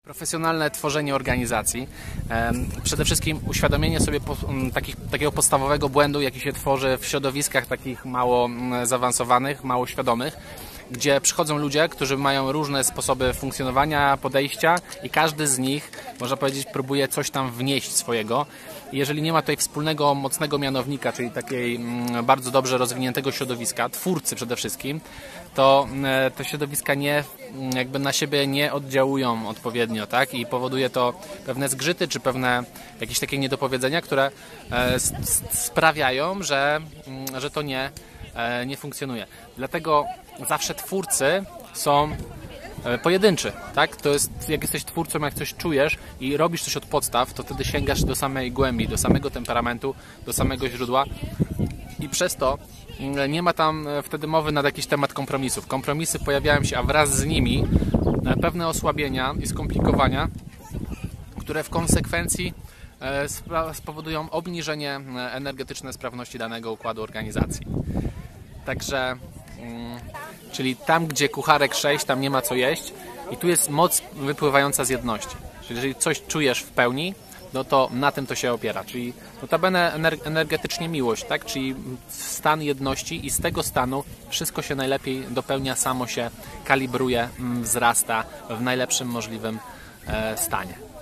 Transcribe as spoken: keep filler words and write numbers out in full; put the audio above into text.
Profesjonalne tworzenie organizacji, przede wszystkim uświadomienie sobie takich, takiego podstawowego błędu, jaki się tworzy w środowiskach takich mało zaawansowanych, mało świadomych, gdzie przychodzą ludzie, którzy mają różne sposoby funkcjonowania, podejścia i każdy z nich, można powiedzieć, próbuje coś tam wnieść swojego. I jeżeli nie ma tutaj wspólnego, mocnego mianownika, czyli takiej bardzo dobrze rozwiniętego środowiska, twórcy przede wszystkim, to te środowiska nie, jakby na siebie nie oddziałują odpowiednio, tak? I powoduje to pewne zgrzyty, czy pewne jakieś takie niedopowiedzenia, które sprawiają, że, że to nie, nie funkcjonuje. Dlatego zawsze twórcy są pojedynczy, tak? To jest, jak jesteś twórcą, jak coś czujesz i robisz coś od podstaw, to wtedy sięgasz do samej głębi, do samego temperamentu, do samego źródła i przez to nie ma tam wtedy mowy na jakiś temat kompromisów. Kompromisy pojawiają się, a wraz z nimi pewne osłabienia i skomplikowania, które w konsekwencji spowodują obniżenie energetycznej sprawności danego układu organizacji. Także czyli tam, gdzie kucharek sześć, tam nie ma co jeść i tu jest moc wypływająca z jedności. Czyli jeżeli coś czujesz w pełni, no to na tym to się opiera. Czyli notabene energetycznie miłość, tak? Czyli stan jedności i z tego stanu wszystko się najlepiej dopełnia, samo się kalibruje, wzrasta w najlepszym możliwym stanie.